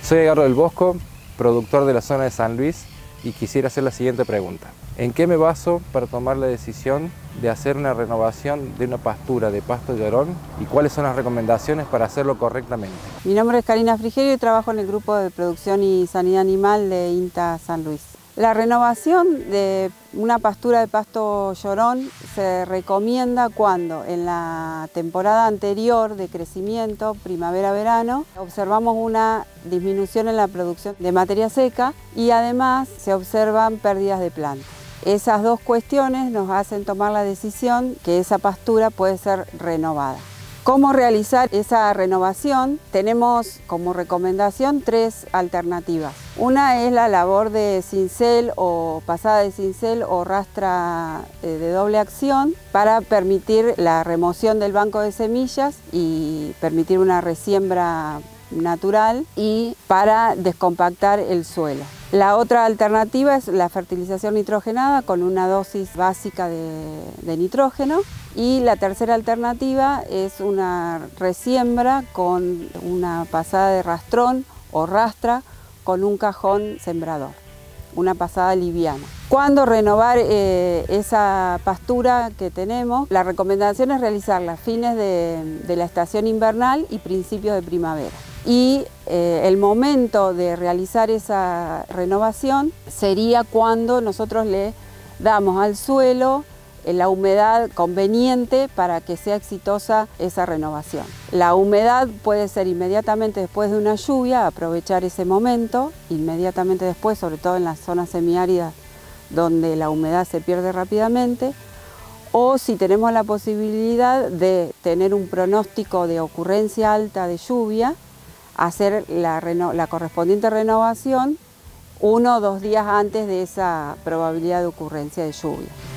Soy Edgardo del Bosco, productor de la zona de San Luis, y quisiera hacer la siguiente pregunta. ¿En qué me baso para tomar la decisión de hacer una renovación de una pastura de pasto llorón y cuáles son las recomendaciones para hacerlo correctamente? Mi nombre es Karina Frigerio y trabajo en el grupo de producción y sanidad animal de INTA San Luis. La renovación de una pastura de pasto llorón se recomienda cuando en la temporada anterior de crecimiento, primavera-verano, observamos una disminución en la producción de materia seca y además se observan pérdidas de planta. Esas dos cuestiones nos hacen tomar la decisión que esa pastura puede ser renovada. ¿Cómo realizar esa renovación? Tenemos como recomendación tres alternativas. Una es la labor de cincel o pasada de cincel o rastra de doble acción para permitir la remoción del banco de semillas y permitir una resiembra natural y para descompactar el suelo. La otra alternativa es la fertilización nitrogenada con una dosis básica de nitrógeno. Y la tercera alternativa es una resiembra con una pasada de rastrón o rastra con un cajón sembrador, una pasada liviana. ¿Cuándo renovar esa pastura que tenemos? La recomendación es realizarla a fines de la estación invernal y principios de primavera. Y el momento de realizar esa renovación sería cuando nosotros le damos al suelo la humedad conveniente para que sea exitosa esa renovación. La humedad puede ser inmediatamente después de una lluvia, aprovechar ese momento, inmediatamente después, sobre todo en las zonas semiáridas donde la humedad se pierde rápidamente, o si tenemos la posibilidad de tener un pronóstico de ocurrencia alta de lluvia, hacer la correspondiente renovación 1 o 2 días antes de esa probabilidad de ocurrencia de lluvia.